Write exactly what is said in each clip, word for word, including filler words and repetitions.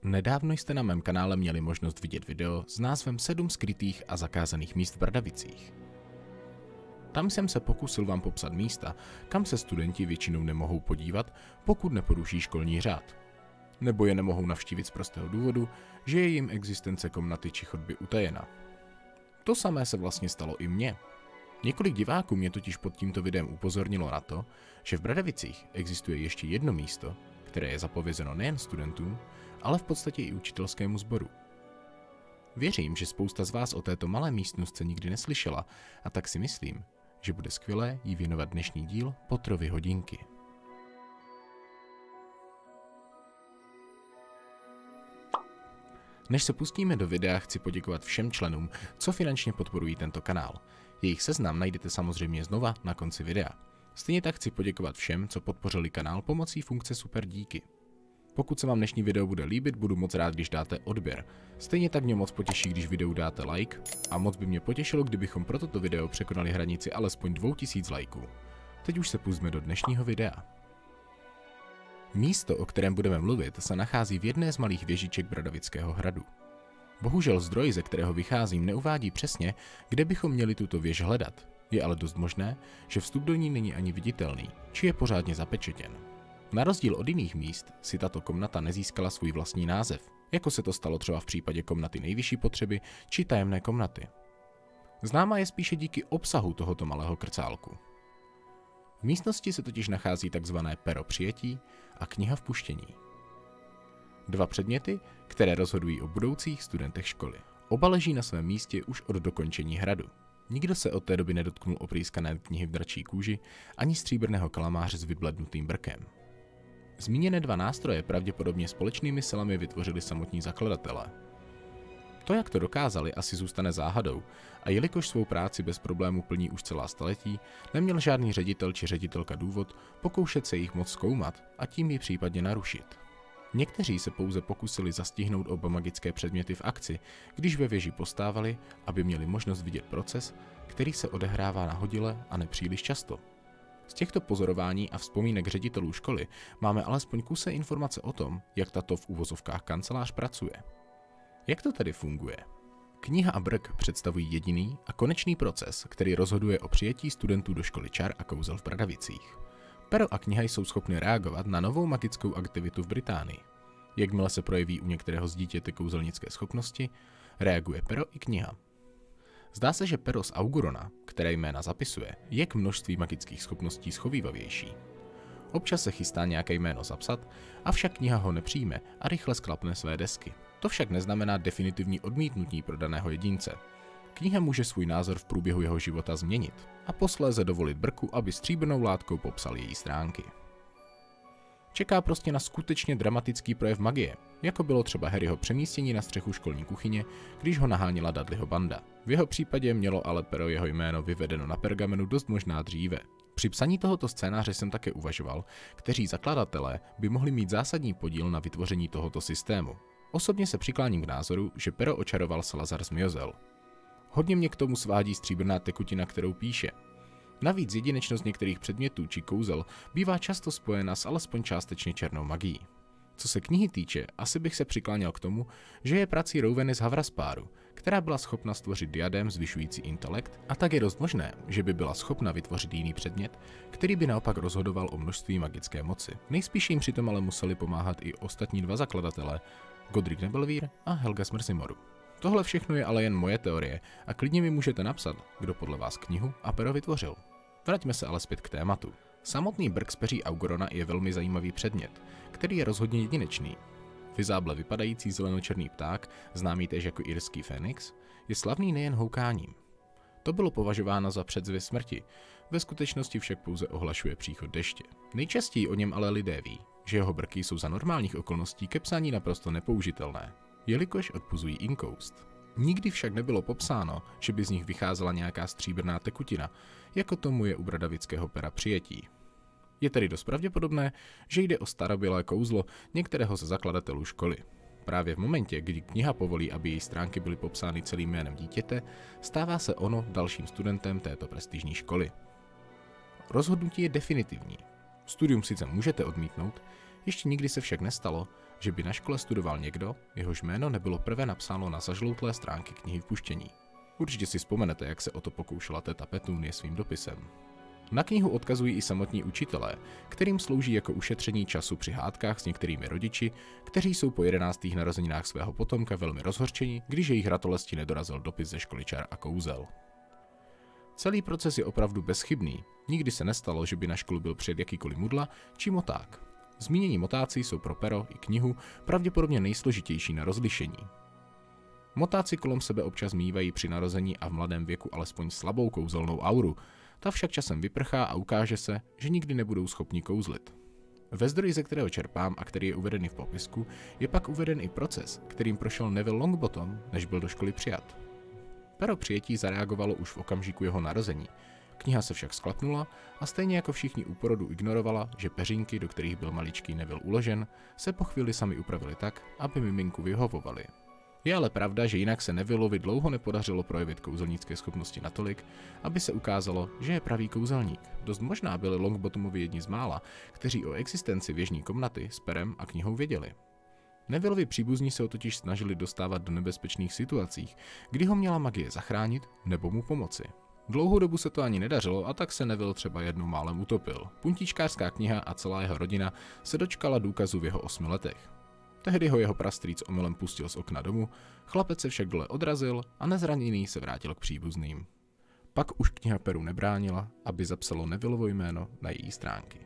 Nedávno jste na mém kanále měli možnost vidět video s názvem sedm skrytých a zakázaných míst v Brdavicích. Tam jsem se pokusil vám popsat místa, kam se studenti většinou nemohou podívat, pokud neporuší školní řád. Nebo je nemohou navštívit z prostého důvodu, že je jim existence komnaty či chodby utajena. To samé se vlastně stalo i mně. Několik diváků mě totiž pod tímto videem upozornilo na to, že v Brdavicích existuje ještě jedno místo, které je zapovězeno nejen studentům, ale v podstatě i učitelskému sboru. Věřím, že spousta z vás o této malé místnostce nikdy neslyšela, a tak si myslím, že bude skvělé jí věnovat dnešní díl Potrovy hodinky. Než se pustíme do videa, chci poděkovat všem členům, co finančně podporují tento kanál. Jejich seznam najdete samozřejmě znova na konci videa. Stejně tak chci poděkovat všem, co podpořili kanál pomocí funkce Super díky. Pokud se vám dnešní video bude líbit, budu moc rád, když dáte odběr. Stejně tak mě moc potěší, když videu dáte like, a moc by mě potěšilo, kdybychom pro toto video překonali hranici alespoň dvou tisíc lajků. Teď už se pustíme do dnešního videa. Místo, o kterém budeme mluvit, se nachází v jedné z malých věžiček Brdavického hradu. Bohužel zdroj, ze kterého vycházím, neuvádí přesně, kde bychom měli tuto věž hledat. Je ale dost možné, že vstup do ní není ani viditelný, či je pořádně zapečetěn. Na rozdíl od jiných míst si tato komnata nezískala svůj vlastní název, jako se to stalo třeba v případě komnaty nejvyšší potřeby či tajemné komnaty. Známá je spíše díky obsahu tohoto malého krcálku. V místnosti se totiž nachází tzv. Pero přijetí a kniha vpuštění. Dva předměty, které rozhodují o budoucích studentech školy. Oba leží na svém místě už od dokončení hradu. Nikdo se od té doby nedotknul oprýskané knihy v dračí kůži ani stříbrného kalamáře s vyblednutým brkem. Zmíněné dva nástroje pravděpodobně společnými silami vytvořili samotní zakladatelé. To, jak to dokázali, asi zůstane záhadou, a jelikož svou práci bez problémů plní už celá staletí, neměl žádný ředitel či ředitelka důvod pokoušet se jich moc zkoumat a tím ji případně narušit. Někteří se pouze pokusili zastihnout oba magické předměty v akci, když ve věži postávali, aby měli možnost vidět proces, který se odehrává nahodile a nepříliš často. Z těchto pozorování a vzpomínek ředitelů školy máme alespoň kuse informace o tom, jak tato v uvozovkách kancelář pracuje. Jak to tedy funguje? Kniha a brk představují jediný a konečný proces, který rozhoduje o přijetí studentů do školy čar a kouzel v Brdavicích. Pero a kniha jsou schopny reagovat na novou magickou aktivitu v Británii. Jakmile se projeví u některého z dítěte kouzelnické schopnosti, reaguje pero i kniha. Zdá se, že pero z Augurona, které jména zapisuje, je k množství magických schopností schovývavější. Občas se chystá nějaké jméno zapsat, avšak kniha ho nepřijme a rychle sklapne své desky. To však neznamená definitivní odmítnutí pro daného jedince. Kniha může svůj názor v průběhu jeho života změnit a posléze dovolit brku, aby stříbrnou látkou popsal její stránky. Čeká prostě na skutečně dramatický projev magie, jako bylo třeba Harryho přemístění na střechu školní kuchyně, když ho naháněla Dudleyho banda. V jeho případě mělo ale pero jeho jméno vyvedeno na pergamenu dost možná dříve. Při psaní tohoto scénáře jsem také uvažoval, kteří zakladatelé by mohli mít zásadní podíl na vytvoření tohoto systému. Osobně se přikláním k názoru, že pero očaroval Salazar Smiozel. Hodně mě k tomu svádí stříbrná tekutina, kterou píše. Navíc jedinečnost některých předmětů či kouzel bývá často spojena s alespoň částečně černou magií. Co se knihy týče, asi bych se přikláněl k tomu, že je prací Roweny z Havraspáru, která byla schopna stvořit diadém zvyšující intelekt, a tak je dost možné, že by byla schopna vytvořit jiný předmět, který by naopak rozhodoval o množství magické moci. Nejspíš jim přitom ale museli pomáhat i ostatní dva zakladatelé, Godric Nebelvír a Helga z Mrzimoru. Tohle všechno je ale jen moje teorie a klidně mi můžete napsat, kdo podle vás knihu a pero vytvořil. Vraťme se ale zpět k tématu. Samotný brk z peří Augurona je velmi zajímavý předmět, který je rozhodně jedinečný. Vyzáble vypadající zelenočerný pták, známý též jako irský Fénix, je slavný nejen houkáním. To bylo považováno za předzvěst smrti, ve skutečnosti však pouze ohlašuje příchod deště. Nejčastěji o něm ale lidé ví, že jeho brky jsou za normálních okolností ke psaní naprosto nepoužitelné, jelikož odpuzují inkoust. Nikdy však nebylo popsáno, že by z nich vycházela nějaká stříbrná tekutina, jako tomu je u brdavického pera přijetí. Je tedy dost pravděpodobné, že jde o starobylé kouzlo některého ze zakladatelů školy. Právě v momentě, kdy kniha povolí, aby její stránky byly popsány celým jménem dítěte, stává se ono dalším studentem této prestižní školy. Rozhodnutí je definitivní. Studium sice můžete odmítnout, Ještě nikdy se však nestalo, že by na škole studoval někdo, jehož jméno nebylo prvé napsáno na zažloutlé stránky knihy vpuštění. Určitě si vzpomenete, jak se o to pokoušela teta Petunie svým dopisem. Na knihu odkazují i samotní učitelé, kterým slouží jako ušetření času při hádkách s některými rodiči, kteří jsou po jedenáctých narozeninách svého potomka velmi rozhořčeni, když jejich ratolesti nedorazil dopis ze školy čar a kouzel. Celý proces je opravdu bezchybný, nikdy se nestalo, že by na školu byl přijet jakýkoliv mudla či moták. Zmínění motáci jsou pro pero i knihu pravděpodobně nejsložitější na rozlišení. Motáci kolem sebe občas mívají při narození a v mladém věku alespoň slabou kouzelnou auru, ta však časem vyprchá a ukáže se, že nikdy nebudou schopni kouzlit. Ve zdroji, ze kterého čerpám a který je uvedený v popisku, je pak uveden i proces, kterým prošel Neville Longbottom, než byl do školy přijat. Pero přijetí zareagovalo už v okamžiku jeho narození. Kniha se však sklapnula a stejně jako všichni u porodu ignorovala, že peřinky, do kterých byl maličký Neville uložen, se po chvíli sami upravili tak, aby miminku vyhovovaly. Je ale pravda, že jinak se Nevilleovi dlouho nepodařilo projevit kouzelnické schopnosti natolik, aby se ukázalo, že je pravý kouzelník. Dost možná byli Longbottomovi jedni z mála, kteří o existenci věžní komnaty s perem a knihou věděli. Nevilleovi příbuzní se ho totiž snažili dostávat do nebezpečných situacích, kdy ho měla magie zachránit nebo mu pomoci. Dlouhou dobu se to ani nedařilo a tak se Neville třeba jednou málem utopil. Puntíčkářská kniha a celá jeho rodina se dočkala důkazu v jeho osmi letech. Tehdy ho jeho prastrýc omylem pustil z okna domu, chlapec se však dole odrazil a nezraněný se vrátil k příbuzným. Pak už kniha Peru nebránila, aby zapsalo Nevilleovo jméno na její stránky.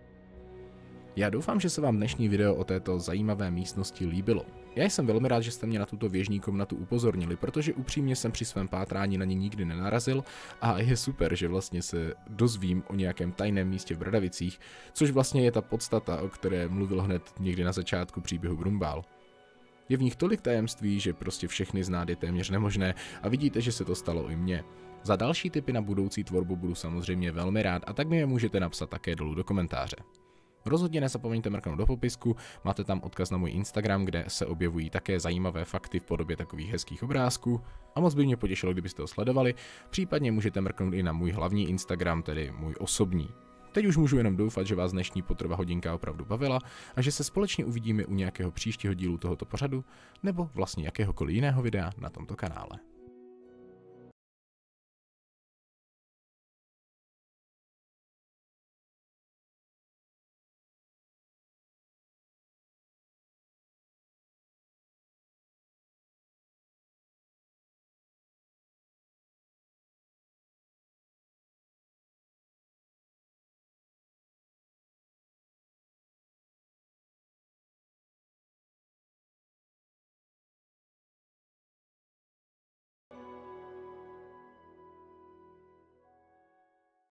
Já doufám, že se vám dnešní video o této zajímavé místnosti líbilo. Já jsem velmi rád, že jste mě na tuto věžní komnatu upozornili, protože upřímně jsem při svém pátrání na ní nikdy nenarazil a je super, že vlastně se dozvím o nějakém tajném místě v Bradavicích, což vlastně je ta podstata, o které mluvil hned někdy na začátku příběhu Brumbál. Je v nich tolik tajemství, že prostě všechny znát je téměř nemožné a vidíte, že se to stalo i mně. Za další tipy na budoucí tvorbu budu samozřejmě velmi rád a tak mi je můžete napsat také dolů do komentáře. Rozhodně nezapomeňte mrknout do popisku, máte tam odkaz na můj Instagram, kde se objevují také zajímavé fakty v podobě takových hezkých obrázků a moc by mě potěšilo, kdybyste ho sledovali, případně můžete mrknout i na můj hlavní Instagram, tedy můj osobní. Teď už můžu jenom doufat, že vás dnešní potrva hodinka opravdu bavila a že se společně uvidíme u nějakého příštího dílu tohoto pořadu nebo vlastně jakéhokoliv jiného videa na tomto kanále.